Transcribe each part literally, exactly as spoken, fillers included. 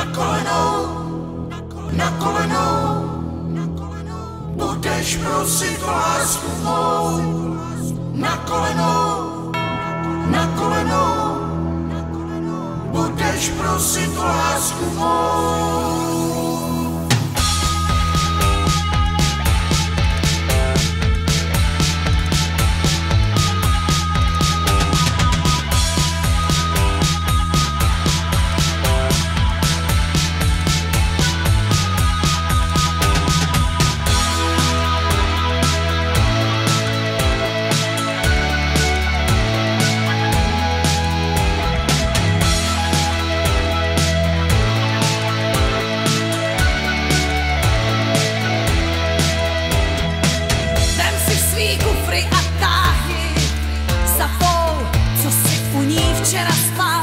kolenou, na kolenou, budeš prosit o lásku mou. Na kolenou, na kolenou, budeš prosit o lásku mou. Včera spal,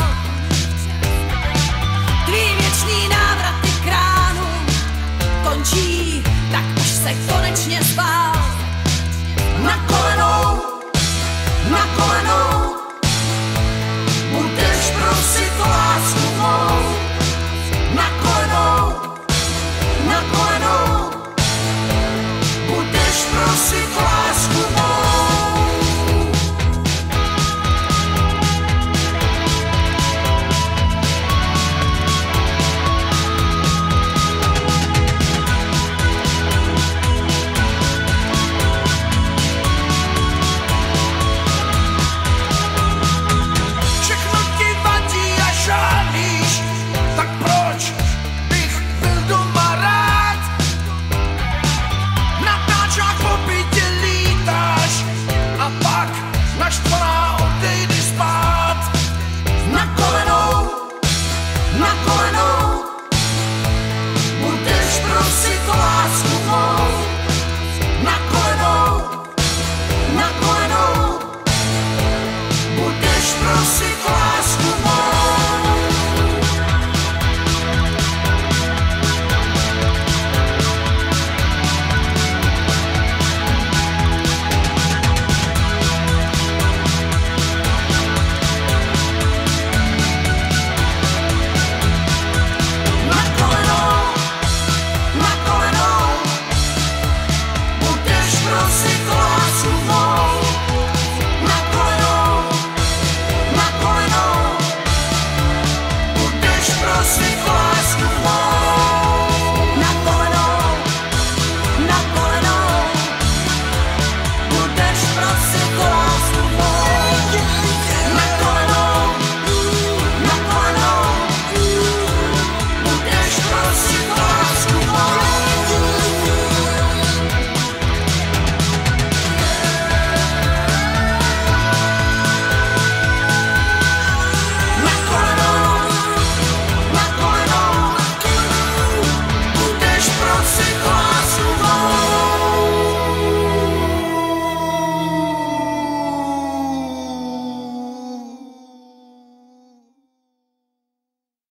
tvý věčný návraty k ránu končí, tak už se konečně spál. Na kolenou, na kolenou, budeš prosit o lásku